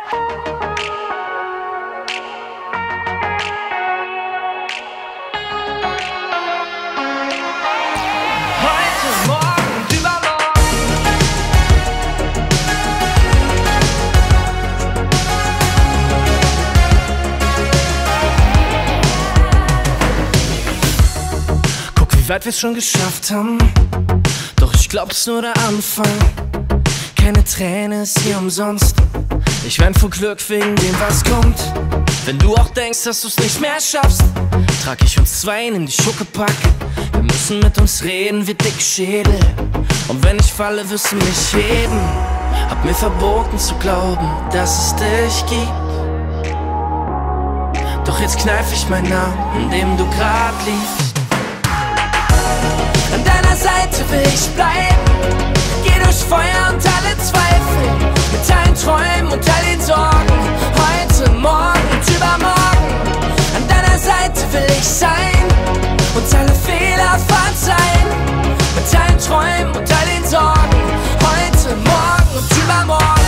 Heute, morgen und übermorgen. Guck, wie weit wir's schon geschafft haben. Doch ich glaub, es ist nur der Anfang. Keine Träne ist hier umsonst. Ich wein vor Glück wegen dem, was kommt. Wenn du auch denkst, dass du's nicht mehr schaffst, trag ich uns zwei in die Schuckepack. Wir müssen mit uns reden wie dicke Schädel. Und wenn ich falle, wirst du mich heben. Hab mir verboten zu glauben, dass es dich gibt. Doch jetzt kneif ich meinen Namen, in dem du grad liegst. An deiner Seite will ich bleiben. Geh durch Feuer und alle Zweifel. Mit allen Träumen und all den Sorgen. Heute, morgen und übermorgen. An deiner Seite will ich sein und alle Fehler verzeihen. Mit allen Träumen und all den Sorgen. Heute, morgen und übermorgen.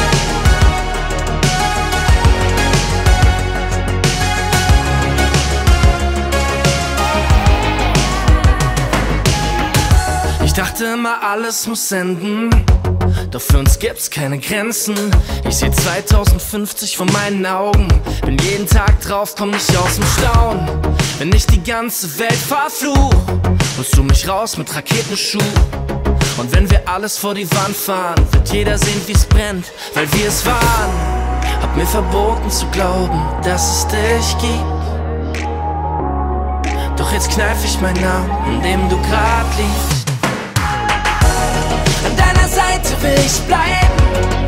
Ich dachte immer, alles muss enden, doch für uns gibt's keine Grenzen. Ich seh 2050 vor meinen Augen, bin jeden Tag drauf, komm nicht aus dem Staunen. Wenn ich die ganze Welt verfluch, holst du mich raus mit Raketenschuh. Und wenn wir alles vor die Wand fahren, wird jeder sehen, wie's brennt, weil wir es waren. Hab mir verboten zu glauben, dass es dich gibt. Doch jetzt kneif ich meinen Namen, in dem du grad liegst. An deiner Seite will ich bleiben.